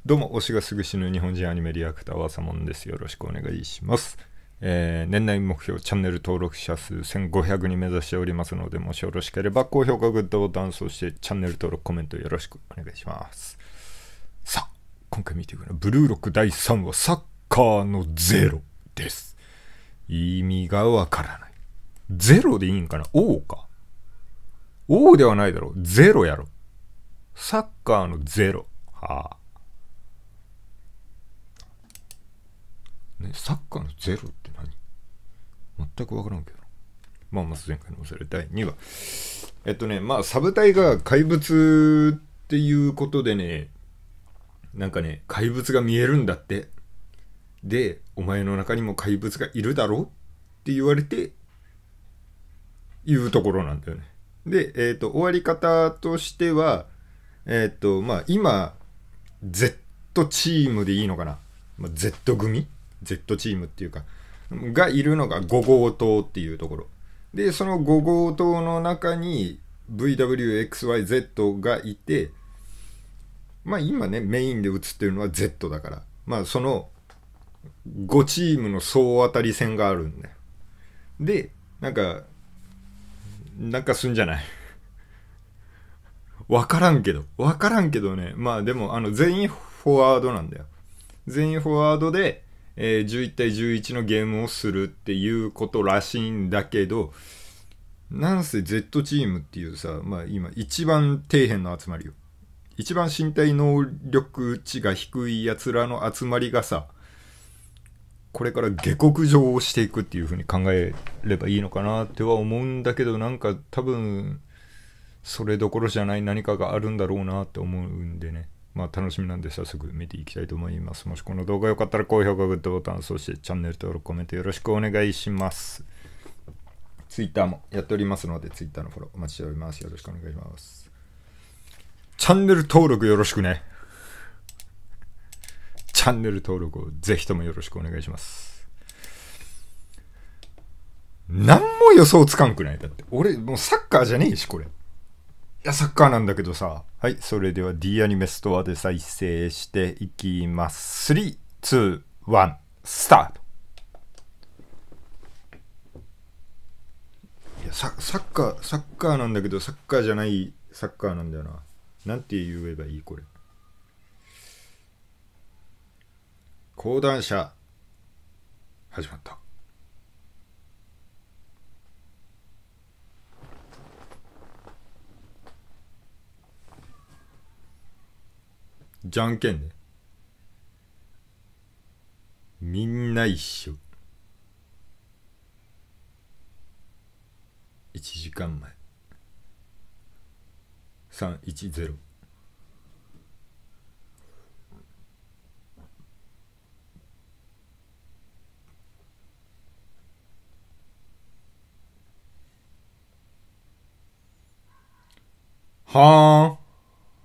どうも、推しがすぐ死ぬ日本人アニメリアクターはサモンです。よろしくお願いします。年内目標、チャンネル登録者数1500に目指しておりますので、もしよろしければ高評価、グッドボタン、そしてチャンネル登録、コメントよろしくお願いします。さあ、今回見ていくのは、ブルーロック第3話、サッカーのゼロです。意味がわからない。ゼロでいいんかな？ O か。O ではないだろう。ゼロやろ。サッカーのゼロ。はあ。ね、サッカーのゼロって何？全く分からんけど。まあ、前回のそれ第2話。サブ隊が怪物っていうことでね、なんかね、怪物が見えるんだって。で、お前の中にも怪物がいるだろって言われて、いうところなんだよね。で、終わり方としては、今、Z チームでいいのかな、Z 組 ?Z チームっていうか、がいるのが5号棟っていうところ。で、その5号棟の中に VWXYZ がいて、今ね、メインで映ってるのは Z だから、その5チームの総当たり戦があるんだよ。で、なんかすんじゃない？わからんけどね。でも、全員フォワードなんだよ。全員フォワードで、11対11のゲームをするっていうことらしいんだけど、なんせ Z チームっていうさ、今一番底辺の集まりよ。一番身体能力値が低い奴らの集まりがさ、これから下克上をしていくっていう風に考えればいいのかなっては思うんだけど、多分、それどころじゃない何かがあるんだろうなって思うんでね。楽しみなんで早速見ていきたいと思います。もしこの動画良かったら高評価、グッドボタン、そしてチャンネル登録、コメントよろしくお願いします。Twitter もやっておりますので、Twitter のフォローお待ちしております。よろしくお願いします。チャンネル登録よろしくね。チャンネル登録をぜひともよろしくお願いします。何も予想つかんくない？だって俺もうサッカーじゃねえしこれ。いやサッカーなんだけどさ。はい、それでは D アニメストアで再生していきます。3、2、1、スタート。いやサッカーなんだけどサッカーじゃないサッカーなんだよな。なんて言えばいいこれ。講談社始まった。じゃんけんね。みんな一緒。1時間前。310。はーん。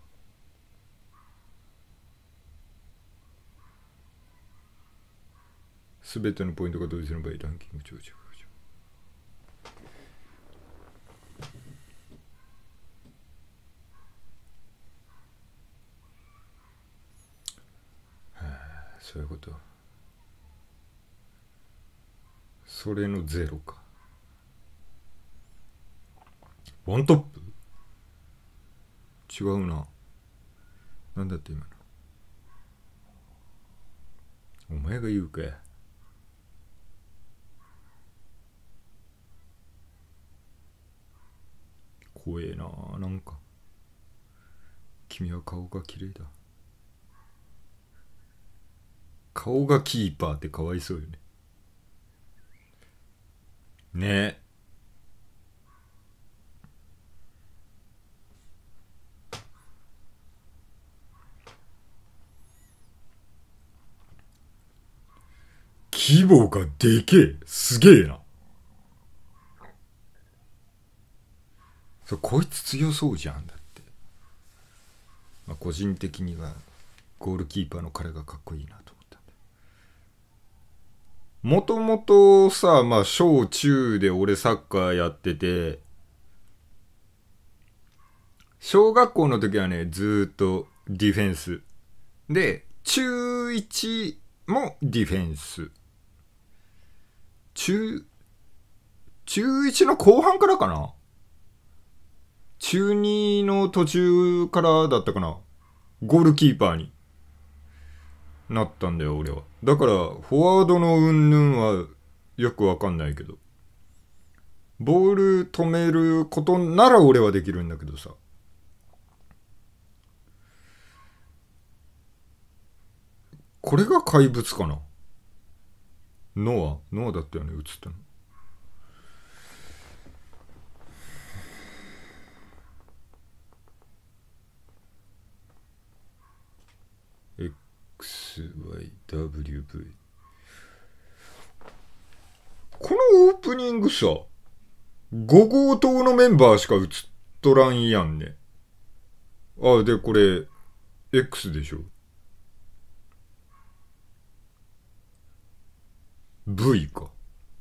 すべてのポイントが同時の場合、ランキング上昇。そういうこと。それのゼロか。ワントップ？違うな。なんだって今の。お前が言うかや。怖えな。なんか君は顔が綺麗だ。顔がキーパーってかわいそうよね。ねえ。規模がでけえ。すげえな。こいつ強そうじゃんだって。個人的にはゴールキーパーの彼がかっこいいなと思ったんだ。もともとさ、小中で俺サッカーやってて、小学校の時はね、ずーっとディフェンス。で、 中1もディフェンス。中1の後半からかな。中2の途中からだったかな。ゴールキーパーになったんだよ、俺は。だから、フォワードの云々はよくわかんないけど。ボール止めることなら俺はできるんだけどさ。これが怪物かな。ノアだったよね、映ったの。XYWV。このオープニングさ、5号棟のメンバーしか映っとらんやんね。あ、で、これ、X でしょ。V か。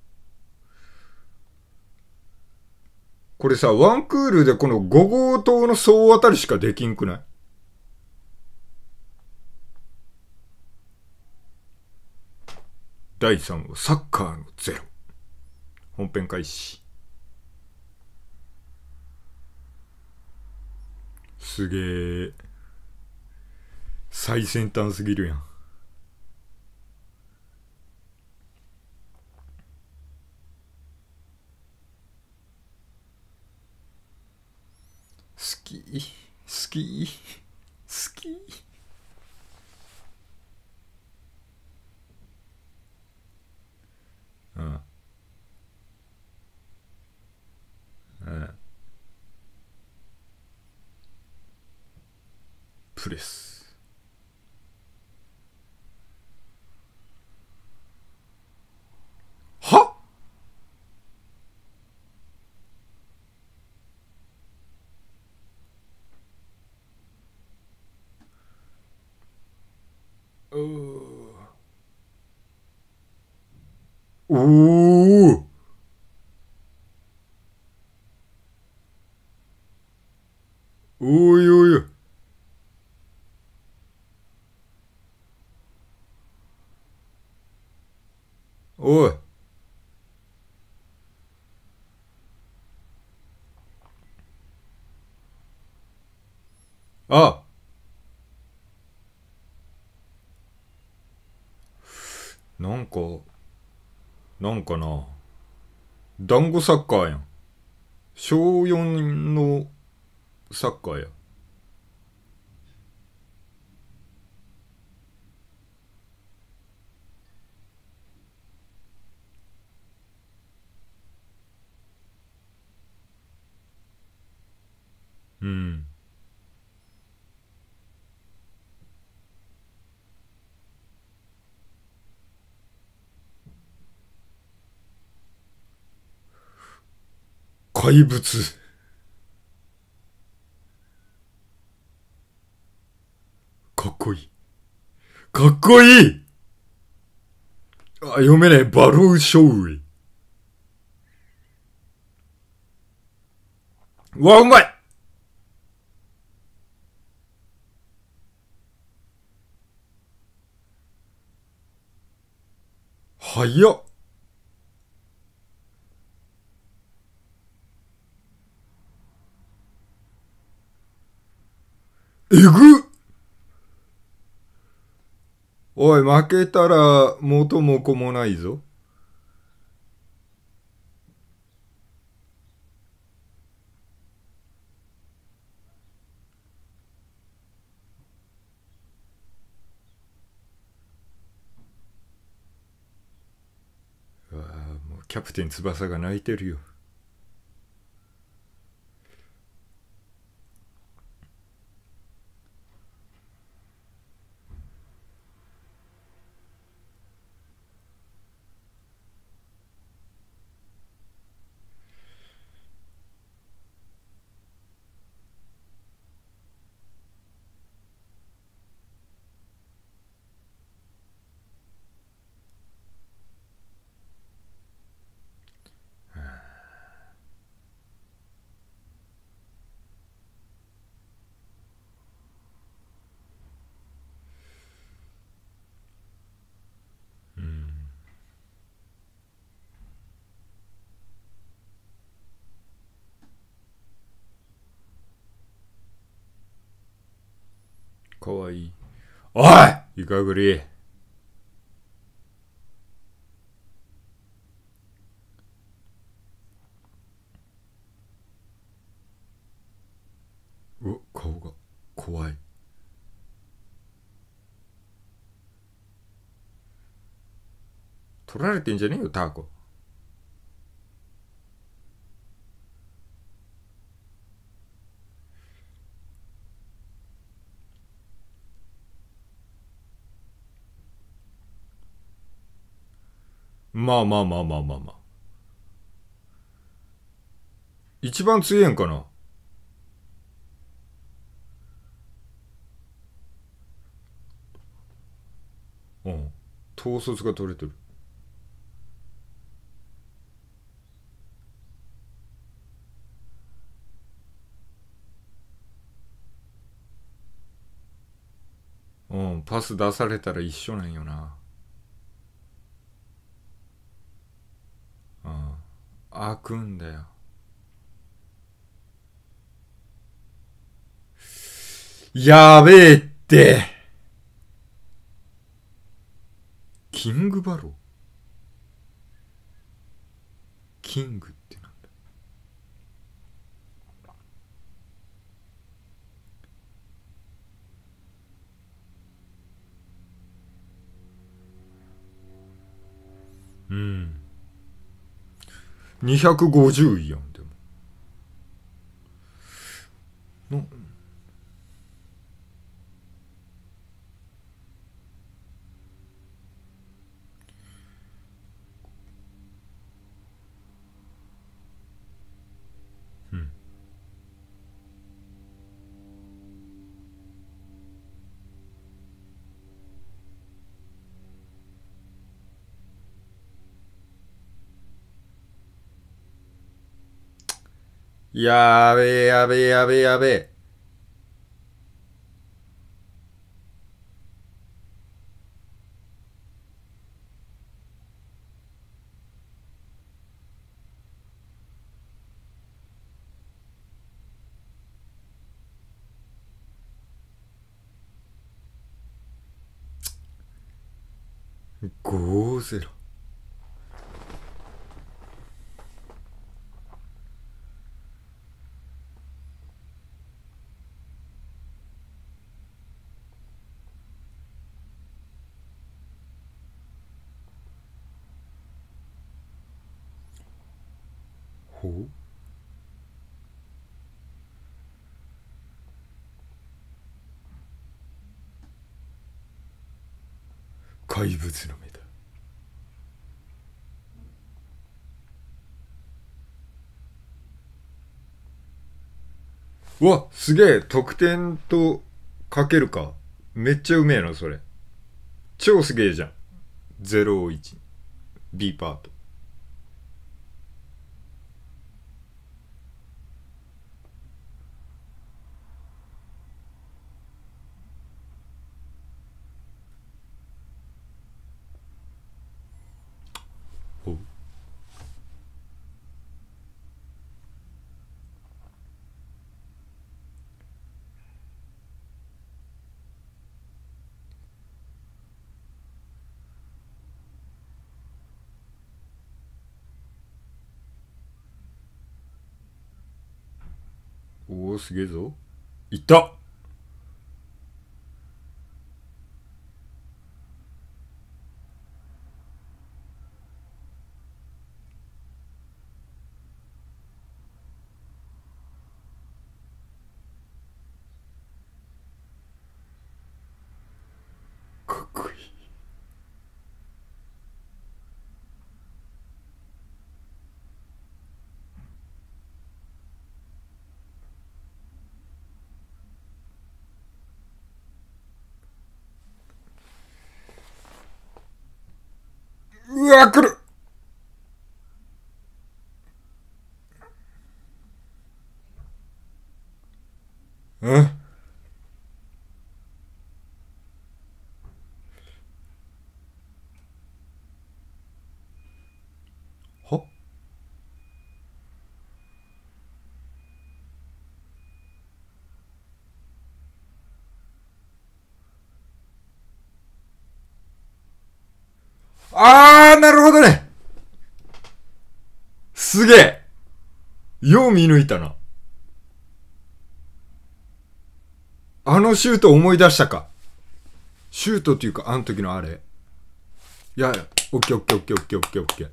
これさ、ワンクールでこの5号棟の総当たりしかできんくない？第3話、サッカーのゼロ。本編開始。すげえ。最先端すぎるやん。好き。好き。好き。うん。うん。プレス。はおお。おいおい。おい。あ、なんか、なんかな。団子サッカーやん。小4のサッカーや。うん。怪物。かっこいい。かっこいい。あ、読めねえ。バローショウイ。うわ、うまい。早っ。えぐっ。おい、負けたら元も子もないぞ。うわ、もうキャプテン翼が泣いてるよ。 かわいい。おいいかぐり。うわ、顔が怖い。取られてんじゃねえよ、タコ。まあまあまあまあまあまあ。一番強えんかな。うん。統率が取れてる。うん。パス出されたら一緒なんよな。うん。開くんだよ。やべえって。キングバロー。キングってなんだ。うん。250位やん、でも。のうん。やべえやべえやべえやべえ。5-0。ほう。怪物の目だ。うわ、すげえ。得点とかけるか。めっちゃうめえな、それ。超すげえじゃん。01。B パート。ほう。おお、すげえぞ。いった。かっこいい。うわ、来る。うん。は。 あー、なるほどね。すげえ。よう見抜いたな。あのシュート思い出したか。シュートっていうか、あの時のあれ。いや、オッケーオッケーオッケーオッケーオッケーオッケー。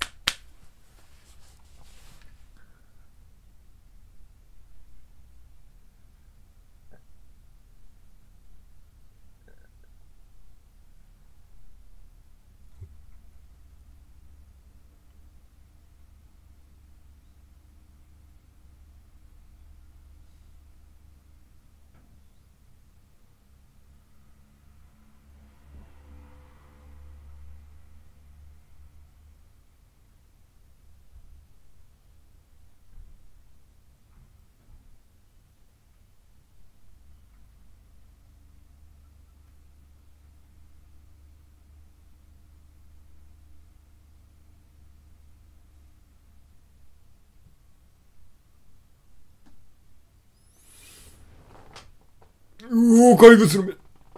うおー、怪物の目。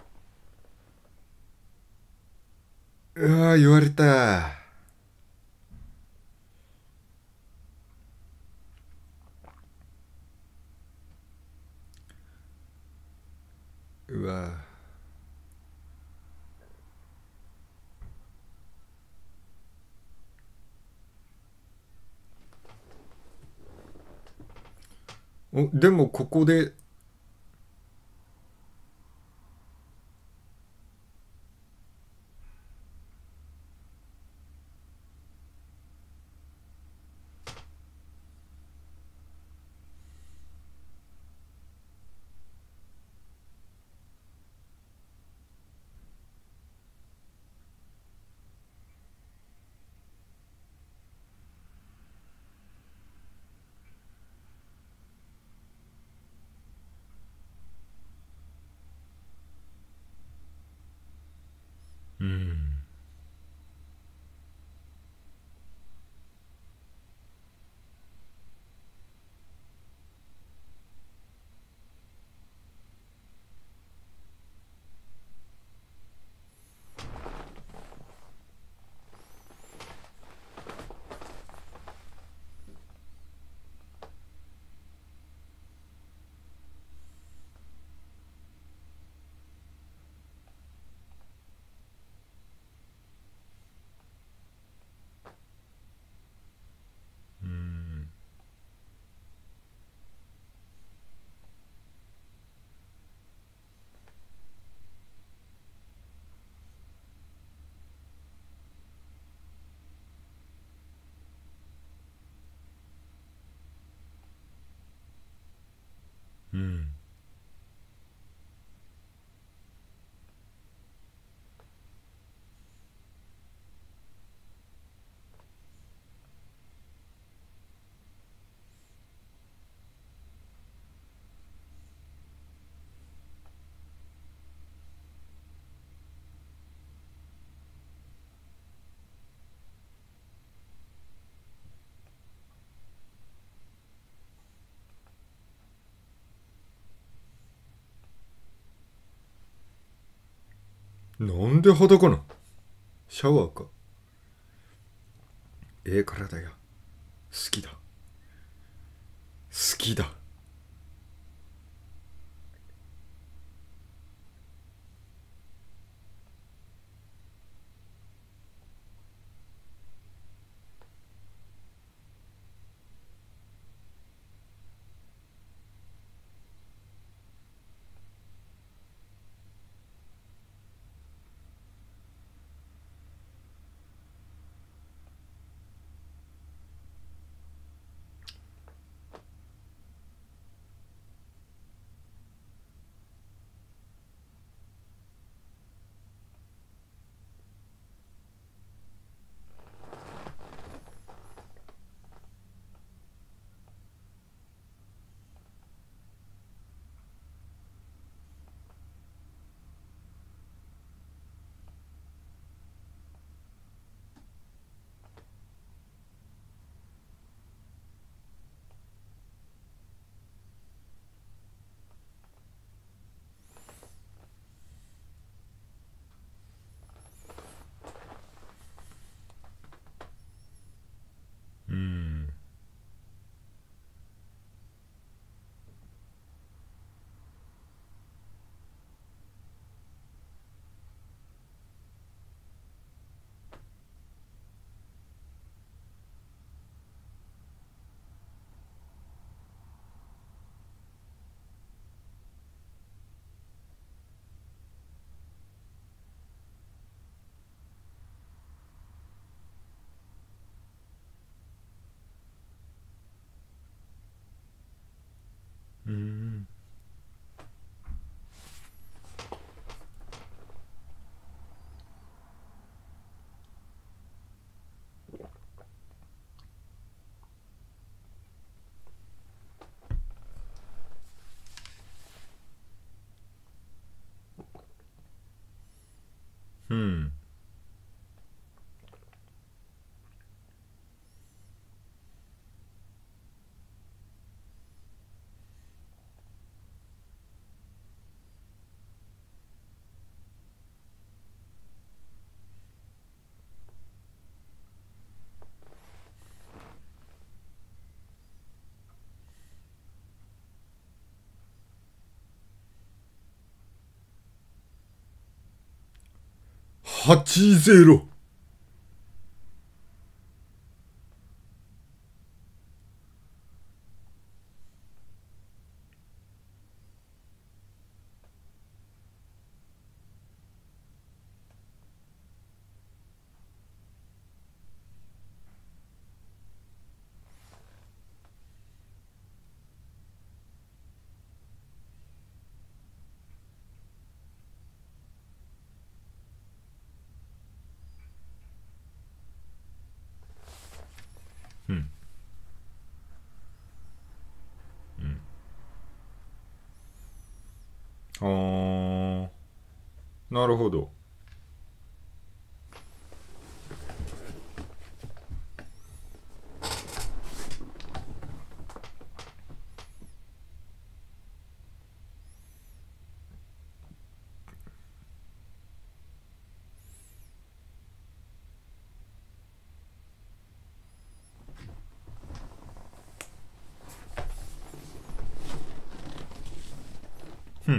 うわー、言われた。うわー。お、でもここで、うん。うん。うん。なんで裸なの？シャワーか。ええ体や。好きだ。好きだ。 うん。80。うん。うん。あー、なるほど。うん。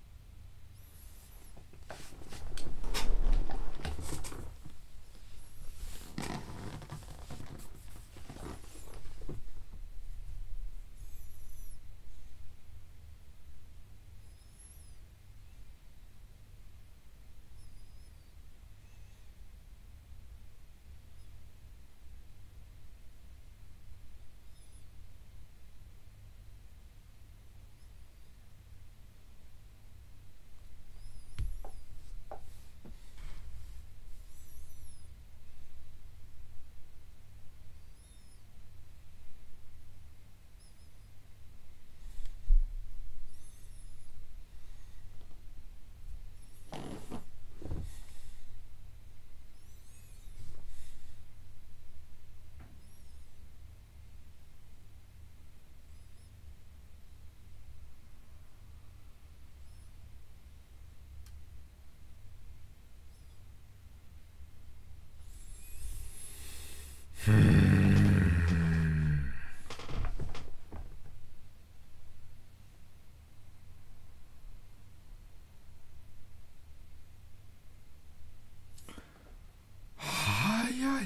早い。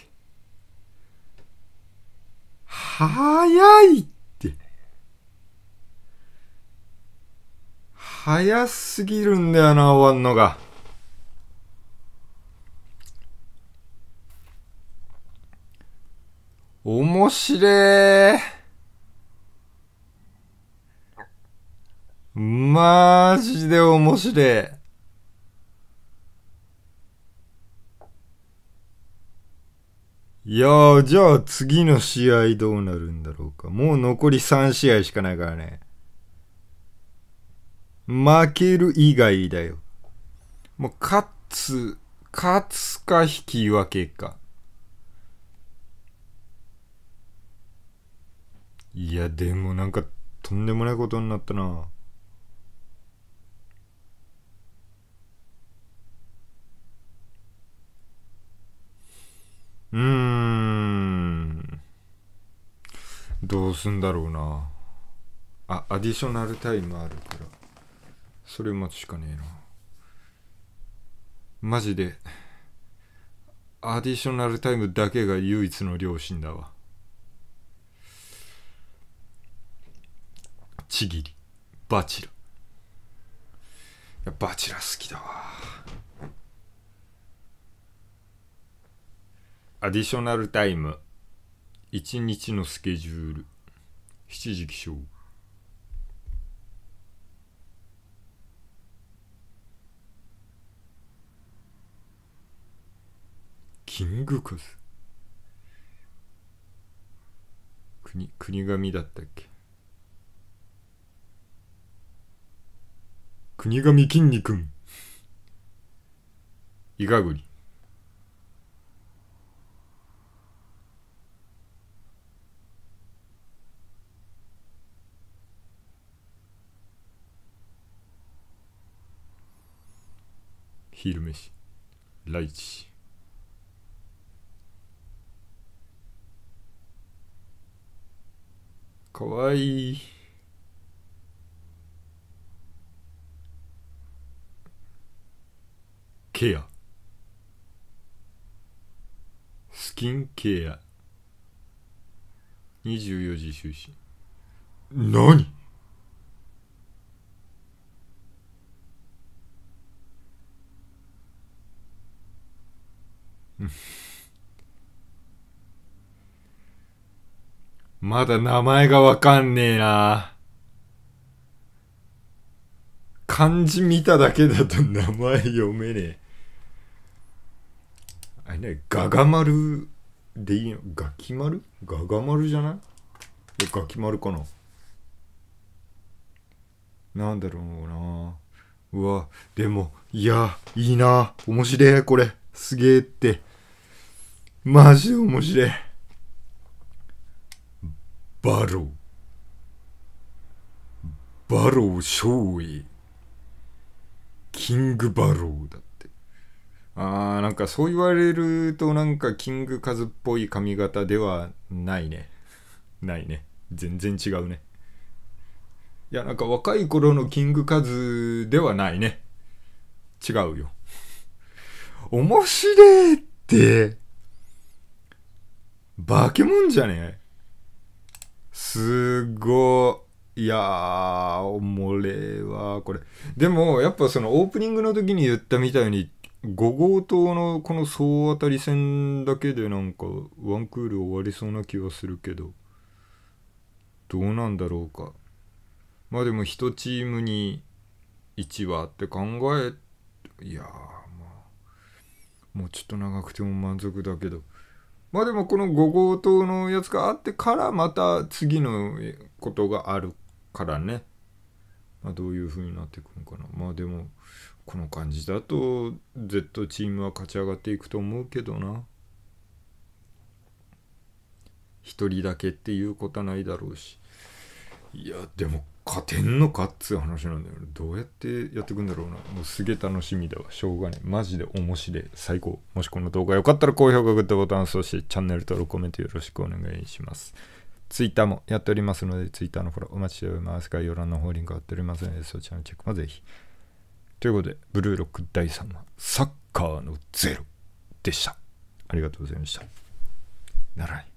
早いって。早すぎるんだよな、終わんのが。面白い。マジで面白い。いやー、じゃあ次の試合どうなるんだろうか。もう残り3試合しかないからね。負ける以外だよ。もう勝つか引き分けか。いや、でもなんかとんでもないことになったな。うーん。どうすんだろうな。あ、アディショナルタイムあるから。それ待つしかねえな。マジで、アディショナルタイムだけが唯一の良心だわ。ちぎり。バチラ。いや、バチラ好きだわ。アディショナルタイム。1日のスケジュール。7時起床。キングカズ。国神だったっけ。国神筋肉。 イガグリ。昼飯。ライチ。かわいい。ケア。スキンケア。24時就寝。何？まだ名前がわかんねえな。漢字見ただけだと名前読めねえ。あれね、ガガ丸でいいの？ガキ丸？ガガ丸じゃない？ガキ丸かな。なんだろうな。うわ、でも、いや、いいな。面白い、これ。すげえって。マジで面白い。バロー。バロー少尉。キングバローだって。なんかそう言われるとなんかキングカズっぽい髪型ではないね。ないね。全然違うね。いや、なんか若い頃のキングカズではないね。違うよ。面白いって。化け物じゃね？すごい。いやー、おもれわ、これ。でも、やっぱそのオープニングの時に言ったみたいに、5号棟のこの総当たり戦だけでなんかワンクール終わりそうな気はするけど、どうなんだろうか。まあでも1チームに1話って考え、いやー、まあ、もうちょっと長くても満足だけど、まあでもこの5号棟のやつがあってからまた次のことがあるからね。まあどういう風になっていくのかな。まあでもこの感じだと Z チームは勝ち上がっていくと思うけどな。一人だけっていうことはないだろうし。いやでも勝てんのかっつう話なんだよね。どうやってやっていくんだろうな。もうすげえ楽しみだわ。しょうがねえ。マジで面白い。最高。もしこの動画良かったら高評価、グッドボタン、そしてチャンネル登録、コメントよろしくお願いします。Twitter もやっておりますので、Twitter のフォローお待ちしております。概要欄の方リンク貼っておりますので、そちらのチェックもぜひ。ということで、ブルーロック第3話、サッカーのゼロでした。ありがとうございました。ならない。